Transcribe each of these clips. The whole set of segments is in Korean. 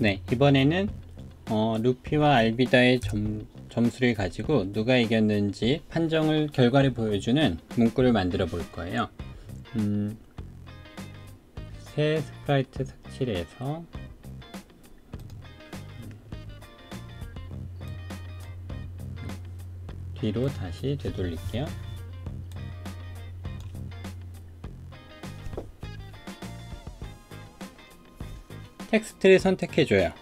네, 이번에는 루피와 알비다의 점수를 가지고 누가 이겼는지 결과를 보여주는 문구를 만들어 볼 거예요. 새 스프라이트 색칠해서 뒤로 다시 되돌릴게요. 텍스트를 선택해줘요.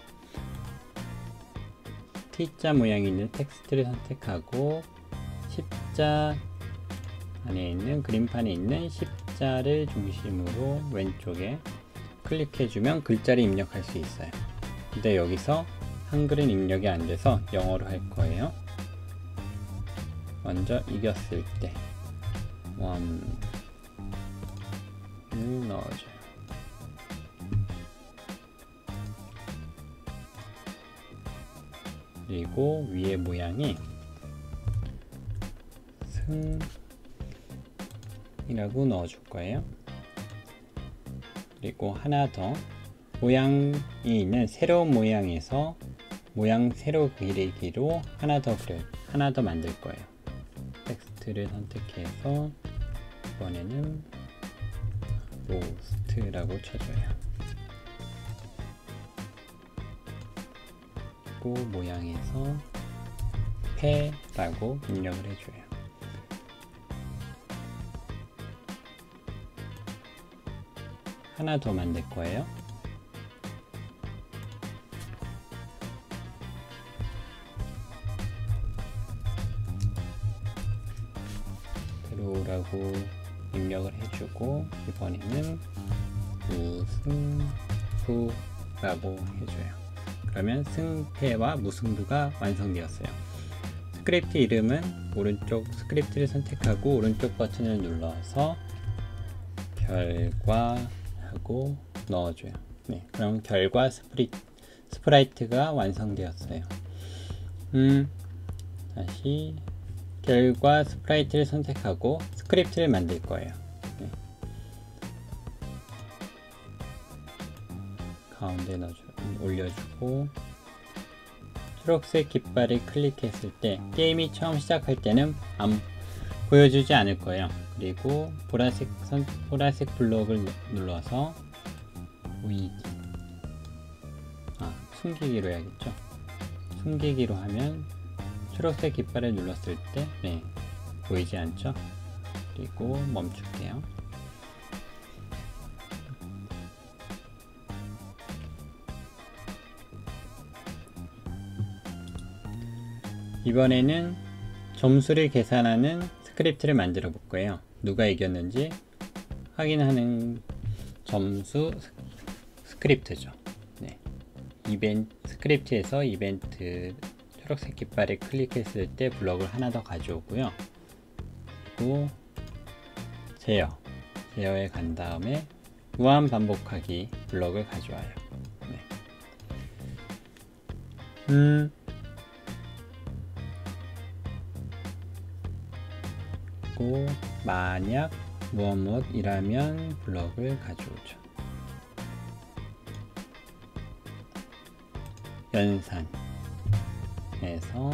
T자 모양이 있는 텍스트를 선택하고 십자 안에 있는 그림판에 있는 십자를 중심으로 왼쪽에 클릭해주면 글자를 입력할 수 있어요. 근데 여기서 한글은 입력이 안 돼서 영어로 할 거예요. 먼저 이겼을 때 원을 넣어줘요. 그리고 위에 모양이 승이라고 넣어줄 거예요. 그리고 하나 더 모양이 있는 새로운 모양에서 모양 세로 그리기로 하나 더 만들 거예요. 텍스트를 선택해서 이번에는 로스트라고 쳐줘요. 그리고 모양에서 패라고 입력을 해줘요. 하나 더 만들 거예요. 라고 입력을 해주고 이번에는 무승부라고 해줘요. 그러면 승패와 무승부가 완성되었어요. 스크립트 이름은 오른쪽 스크립트를 선택하고 오른쪽 버튼을 눌러서 결과하고 넣어줘요. 네, 그럼 결과 스프라이트가 완성되었어요. 다시 결과 스프라이트를 선택하고 스크립트를 만들 거예요. 네. 가운데 올려주고 초록색 깃발을 클릭했을 때 게임이 처음 시작할 때는 보여주지 않을 거예요. 그리고 보라색 블록을 눌러서 숨기기로 해야겠죠. 숨기기로 하면 초록색 깃발을 눌렀을 때 보이지 않죠? 그리고 멈출게요. 이번에는 점수를 계산하는 스크립트를 만들어 볼 거예요. 누가 이겼는지 확인하는 점수 스크립트죠. 네. 스크립트에서 이벤트 초록색 깃발을 클릭했을 때 블럭을 하나 더 가져오고요. 그리고 제어에 간 다음에 무한 반복하기 블럭을 가져와요. 네. 그리고 만약 무엇이라면 블럭을 가져오죠. 연산에서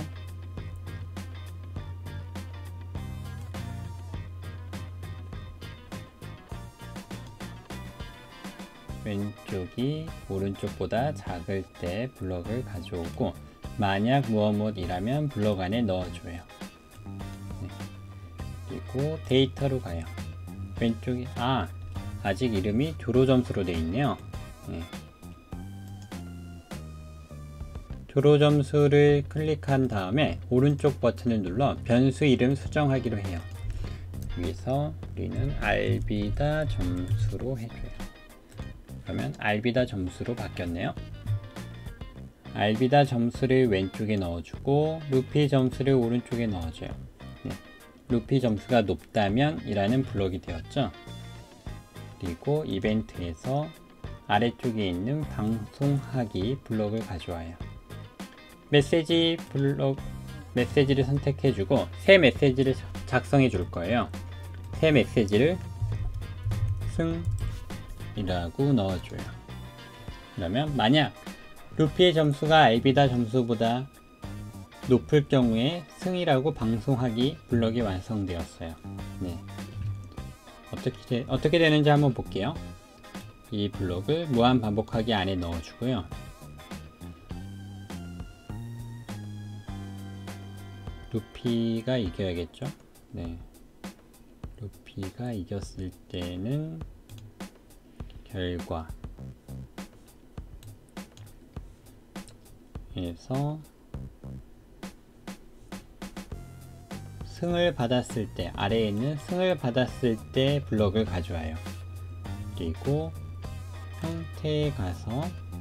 왼쪽이 오른쪽보다 작을 때 블럭을 가져오고 만약 무엇이라면 블럭 안에 넣어줘요. 네. 그리고 데이터로 가요. 왼쪽이 아직 이름이 조로점수로 되어 있네요. 네. 조로점수를 클릭한 다음에 오른쪽 버튼을 눌러 변수 이름 수정하기로 해요. 여기서 우리는 알비다 점수로 해줘요. 그러면 알비다 점수로 바뀌었네요. 알비다 점수를 왼쪽에 넣어주고 루피 점수를 오른쪽에 넣어줘요. 네. 루피 점수가 높다면 이라는 블럭이 되었죠. 그리고 이벤트에서 아래쪽에 있는 방송하기 블럭을 가져와요. 메시지를 선택해주고 새 메시지를 작성해 줄 거예요. 새 메시지를 승이라고 넣어줘요. 그러면 만약 루피의 점수가 알비다 점수보다 높을 경우에 승이라고 방송하기 블럭이 완성되었어요. 네. 어떻게 되는지 한번 볼게요. 이 블럭을 무한 반복하기 안에 넣어주고요. 루피가 이겨야겠죠? 네. 루피가 이겼을 때는 결과 에서 승을 받았을 때, 아래에 있는 승을 받았을 때 블럭을 가져와요. 그리고 형태에 가서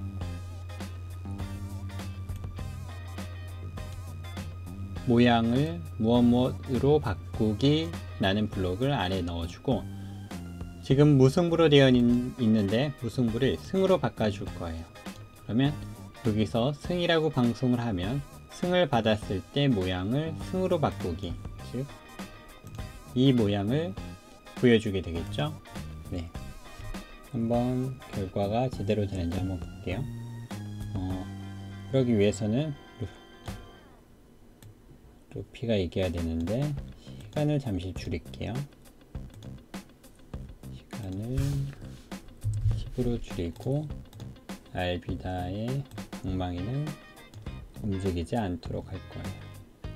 모양을 무엇으로 바꾸기 라는 블럭을 아래에 넣어주고, 지금 무승부로 되어 있는데 무승부를 승으로 바꿔줄 거예요. 그러면 여기서 승이라고 방송을 하면 승을 받았을 때 모양을 승으로 바꾸기, 즉 이 모양을 보여주게 되겠죠. 네. 한번 결과가 제대로 되는지 한번 볼게요. 그러기 위해서는 루피가 이겨야 되는데 시간을 잠시 줄일게요. 시간을 10으로 줄이고 알비다의 방망이는 움직이지 않도록 할 거예요.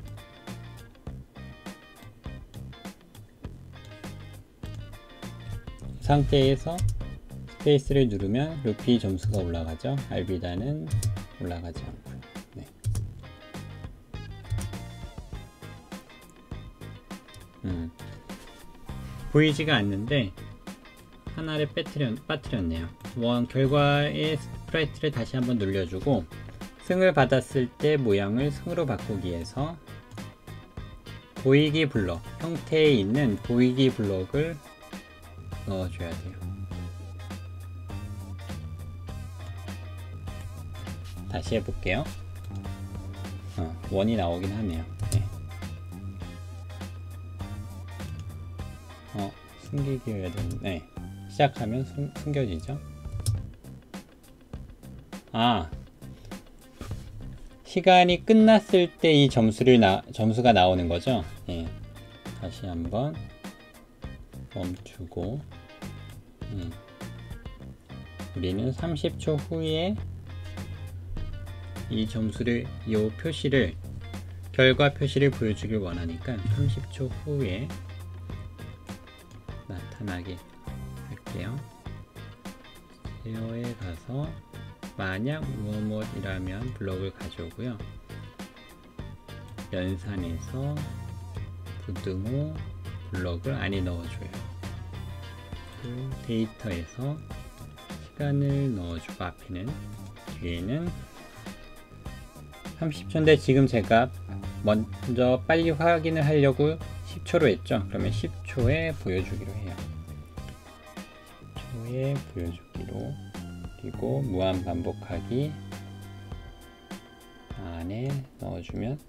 이 상태에서 스페이스를 누르면 루피 점수가 올라가죠. 알비다는 올라가지 않고요. 네. 보이지가 않는데 하나를 빠뜨렸네요. 결과의 스프라이트를 다시 한번 눌려주고 승을 받았을 때 모양을 승으로 바꾸기 위해서 보이기 블럭, 형태에 있는 보이기 블럭을 넣어줘야 돼요. 다시 해볼게요. 원이 나오긴 하네요. 네. 숨기기여야 되는데, 네. 시작하면 숨겨지죠. 시간이 끝났을 때 이 점수가 나오는 거죠. 예. 다시 한번 멈추고, 우리는 30초 후에 이 점수를, 이 표시를, 결과 표시를 보여주길 원하니까 30초 후에 나타나게 할게요. 제어에 가서 만약 무엇이라면 블럭을 가져오고요. 연산에서 부등호 블럭을 안에 넣어줘요. 또 데이터에서 시간을 넣어주고 뒤에는 30초인데 지금 제가 먼저 빨리 확인을 하려고 10초로 했죠. 그러면 10초에 보여주기로 해요. 10초에 보여주기로, 그리고 무한 반복하기 안에 넣어주면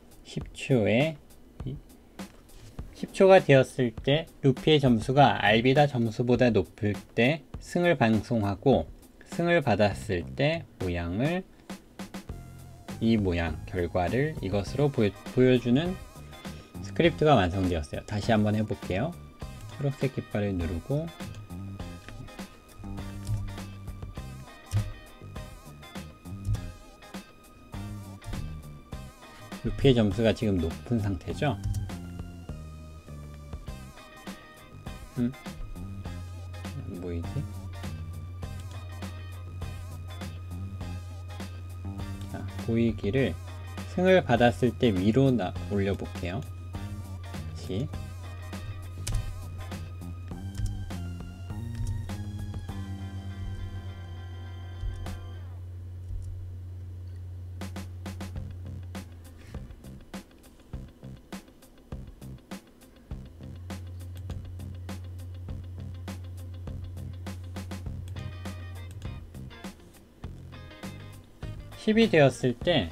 10초가 되었을 때 루피의 점수가 알비다 점수보다 높을 때 승을 방송하고, 승을 받았을 때 모양을, 이 모양, 결과를 이것으로 보여주는 스크립트가 완성되었어요. 다시 한번 해볼게요. 초록색 깃발을 누르고 루피의 점수가 지금 높은 상태죠. 안 보이지? 자, 보이기를 승을 받았을 때 위로 올려볼게요. 다시. (10이) 되었을 때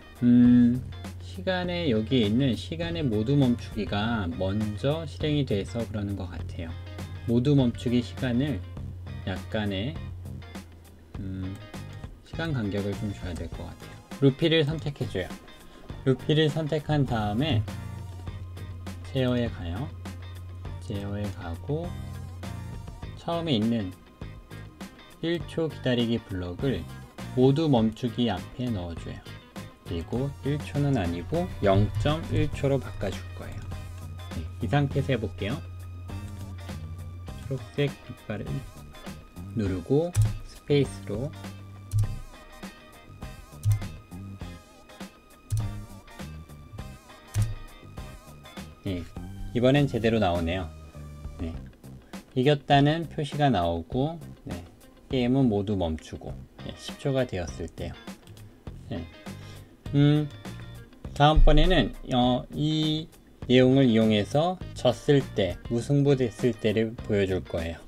시간에, 여기에 있는 시간의 모두 멈추기가 먼저 실행이 돼서 그러는 것 같아요. 모두 멈추기 시간을 약간의 시간 간격을 좀 줘야 될 것 같아요. 루피를 선택해줘요. 루피를 선택한 다음에 제어에 가요. 제어에 가고 처음에 있는 1초 기다리기 블럭을 모두 멈추기 앞에 넣어줘요. 그리고 1초는 아니고 0.1초로 바꿔줄 거예요. 네, 이 상태에서 해볼게요. 초록색 빛깔을 누르고 스페이스로 네, 이번엔 제대로 나오네요. 네, 이겼다는 표시가 나오고 네, 게임은 모두 멈추고 네, 10초가 되었을 때요. 네. 다음번에는 이 내용을 이용해서 졌을 때, 무승부 됐을 때를 보여줄 거예요.